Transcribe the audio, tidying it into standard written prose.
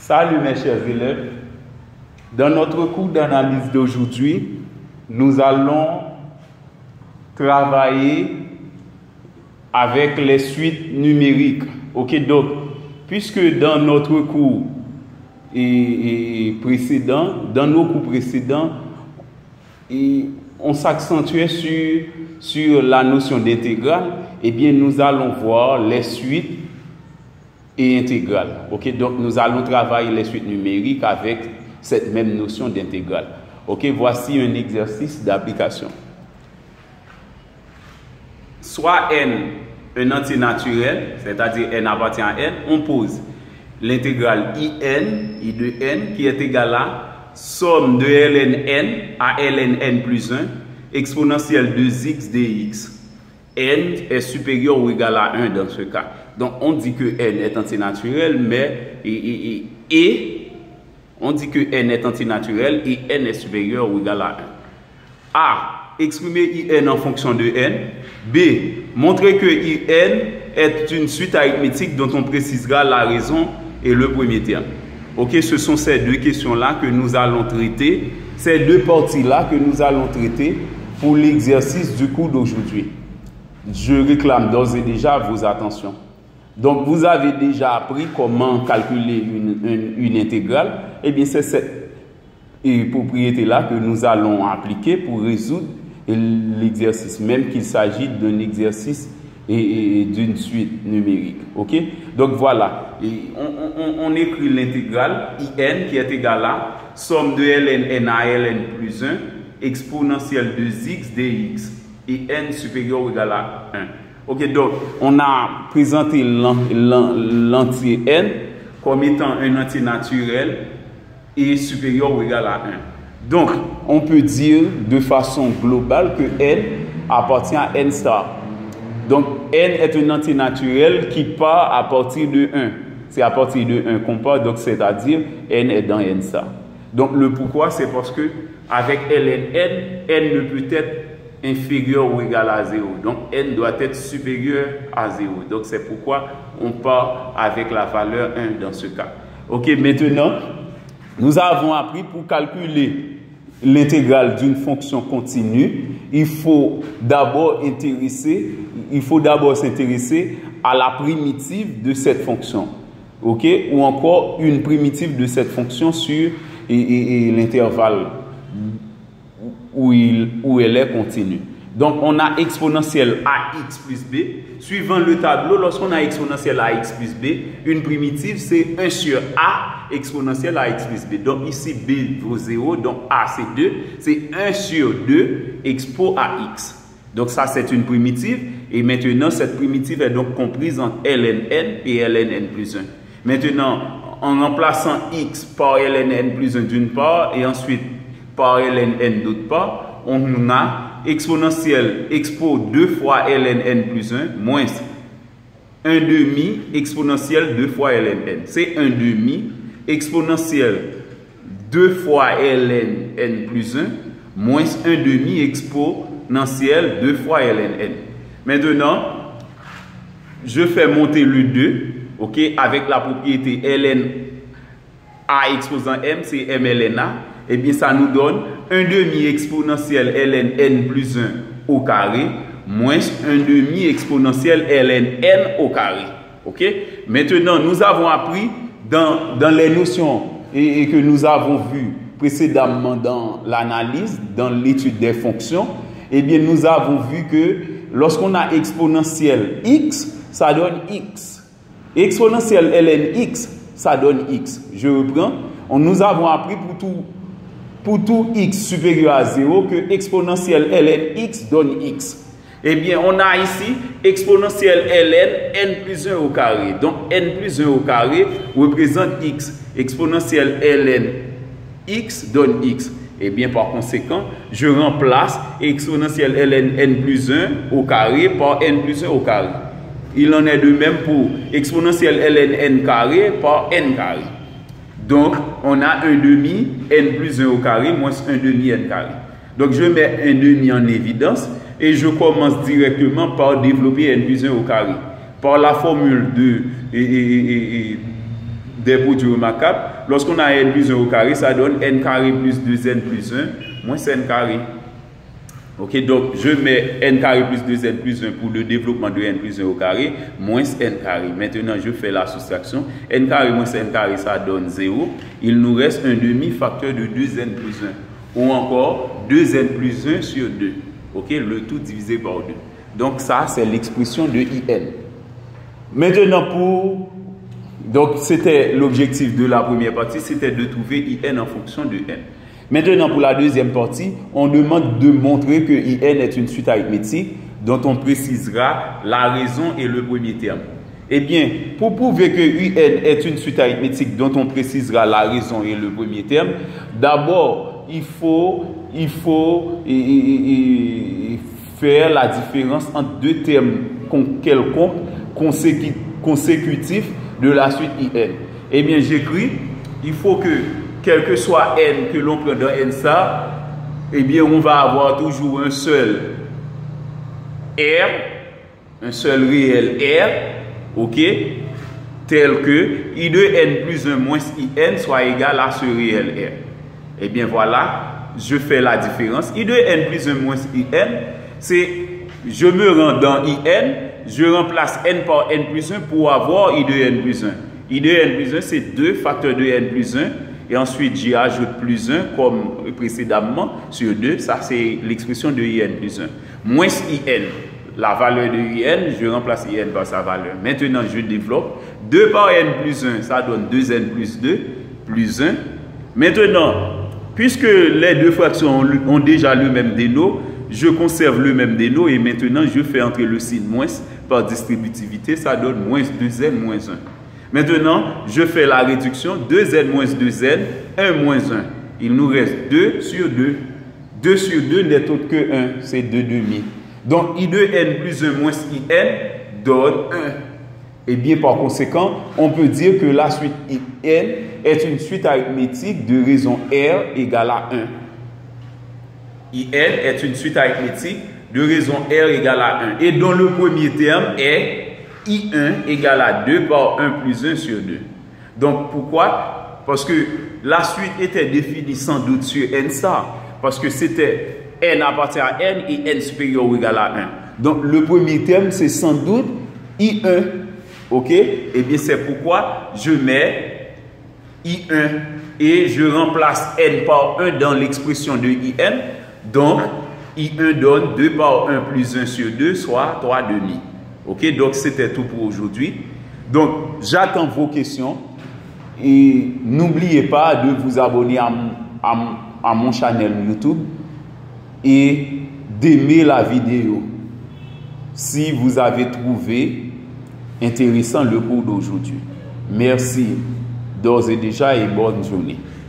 Salut mes chers élèves. Dans notre cours d'analyse d'aujourd'hui, nous allons travailler avec les suites numériques. Ok, donc, puisque dans notre cours précédent, dans nos cours précédents, on s'accentuait sur la notion d'intégrale, eh bien, nous allons voir les suites et intégrales. Ok, donc nous allons travailler les suites numériques avec cette même notion d'intégrale. Ok, voici un exercice d'application. Soit n un entier naturel, c'est-à-dire n appartient à n, on pose l'intégrale I de n qui est égale à somme de ln n à ln n plus 1 exponentielle de x dx. N est supérieur ou égal à 1 dans ce cas. Donc on dit que n est entier naturel, mais on dit que n est entier naturel et n est supérieur ou égal à 1. A. Exprimer in en fonction de n. B. Montrer que in est une suite arithmétique dont on précisera la raison et le premier terme. Ok, ce sont ces deux questions-là que nous allons traiter, ces deux parties-là que nous allons traiter pour l'exercice du cours d'aujourd'hui. Je réclame d'ores et déjà vos attentions. Donc, vous avez déjà appris comment calculer une intégrale. Eh bien, c'est cette propriété-là que nous allons appliquer pour résoudre l'exercice, même qu'il s'agit d'un exercice et d'une suite numérique. Ok? Donc, voilà. On écrit l'intégrale in qui est égale à somme de ln n à ln plus 1 exponentielle de x dx et n supérieur ou égal à 1. Ok, donc on a présenté l'entier n comme étant un entier naturel et supérieur ou égal à 1. Donc, on peut dire de façon globale que n appartient à n star. Donc, n est un entier naturel qui part à partir de 1. C'est à partir de 1 qu'on part, donc c'est-à-dire n est dans n star. Donc, le pourquoi, c'est parce que avec ln n ne peut être inférieur ou égal à 0. Donc, n doit être supérieur à 0. Donc, c'est pourquoi on part avec la valeur 1 dans ce cas. Ok, maintenant, nous avons appris pour calculer l'intégrale d'une fonction continue, il faut d'abord s'intéresser à la primitive de cette fonction. Ok, ou encore une primitive de cette fonction sur l'intervalle où elle est continue. Donc, on a exponentielle ax plus b. Suivant le tableau, lorsqu'on a exponentielle ax plus b, une primitive, c'est 1 sur a exponentielle ax plus b. Donc, ici, b vaut 0, donc a, c'est 2. C'est 1 sur 2 expo ax. Donc, ça, c'est une primitive. Et maintenant, cette primitive est donc comprise entre ln n et ln n plus 1. Maintenant, en remplaçant x par ln n plus 1 d'une part, et ensuite par ln n d'autre part, on a exponentielle expo 2 fois ln n plus 1 moins 1 demi exponentielle 2 fois ln n. C'est 1 demi exponentielle 2 fois ln n plus 1 moins 1 demi exponentielle 2 fois ln n. Maintenant, je fais monter le 2, ok, avec la propriété ln a exposant m, c'est m ln a. Eh bien, ça nous donne 1 demi exponentielle ln n plus 1 au carré moins 1 demi exponentielle ln n au carré. Ok? Maintenant, nous avons appris dans les notions et que nous avons vues précédemment dans l'analyse, dans l'étude des fonctions, eh bien, nous avons vu que lorsqu'on a exponentielle x, ça donne x. Exponentielle ln x, ça donne x. Je reprends. Nous avons appris pour tout x supérieur à 0 que exponentielle ln x donne x. Eh bien, on a ici exponentielle ln n plus 1 au carré. Donc, n plus 1 au carré représente x. Exponentielle ln x donne x. Eh bien, par conséquent, je remplace exponentielle ln n plus 1 au carré par n plus 1 au carré. Il en est de même pour exponentielle ln n carré par n carré. Donc, on a 1 demi n plus 1 au carré moins 1 demi n carré. Donc, je mets 1 demi en évidence et je commence directement par développer n plus 1 au carré. Par la formule des produits remarquables. Lorsqu'on a n plus 1 au carré, ça donne n carré plus 2n plus 1 moins n carré. Ok, donc je mets n carré plus 2n plus 1 pour le développement de n plus 1 au carré, moins n carré. Maintenant, je fais la soustraction. N carré moins n carré, ça donne 0. Il nous reste un demi-facteur de 2n plus 1. Ou encore 2n plus 1 sur 2. Ok, le tout divisé par 2. Donc ça, c'est l'expression de IN. Maintenant, donc c'était l'objectif de la première partie, c'était de trouver IN en fonction de N. Maintenant, pour la deuxième partie, on demande de montrer que IN est une suite arithmétique dont on précisera la raison et le premier terme. Eh bien, pour prouver que UN est une suite arithmétique dont on précisera la raison et le premier terme, d'abord, il faut faire la différence entre deux termes quelconques consécutifs de la suite IN. Eh bien, j'écris, il faut que, quel que soit N que l'on prend dans N ça, eh bien, on va avoir toujours un seul R, un seul réel R, ok, tel que I de N plus 1 moins IN soit égal à ce réel R. Eh bien, voilà, je fais la différence. I de N plus 1 moins IN, c'est, je me rends dans IN, je remplace N par N plus 1 pour avoir I de N plus 1. I de N plus 1, c'est 2 facteurs de N plus 1. Et ensuite, j'y ajoute plus 1 comme précédemment sur 2. Ça, c'est l'expression de IN plus 1. Moins IN, la valeur de IN, je remplace IN par sa valeur. Maintenant, je développe. 2 par N plus 1, ça donne 2N plus 2, plus 1. Maintenant, puisque les deux fractions ont déjà le même déno, je conserve le même déno et maintenant, je fais entrer le signe moins par distributivité. Ça donne moins 2N moins 1. Maintenant, je fais la réduction, 2n moins 2n, 1 moins 1. Il nous reste 2 sur 2. 2 sur 2 n'est autre que 1, c'est 2 demi. Donc, I de n plus 1 moins IN donne 1. Et bien, par conséquent, on peut dire que la suite IN est une suite arithmétique de raison R égale à 1. IN est une suite arithmétique de raison R égale à 1. Et dont le premier terme est I1 égale à 2 par 1 plus 1 sur 2. Donc, pourquoi? Parce que la suite était définie sans doute sur N ça. Parce que c'était N appartient à N et N supérieur ou égal à 1. Donc, le premier terme, c'est sans doute I1. OK? Et bien, c'est pourquoi je mets I1 et je remplace N par 1 dans l'expression de IN. Donc, I1 donne 2 par 1 plus 1 sur 2, soit 3 demi. Ok, donc c'était tout pour aujourd'hui. Donc, j'attends vos questions et n'oubliez pas de vous abonner à mon channel YouTube et d'aimer la vidéo si vous avez trouvé intéressant le cours d'aujourd'hui. Merci d'ores et déjà et bonne journée.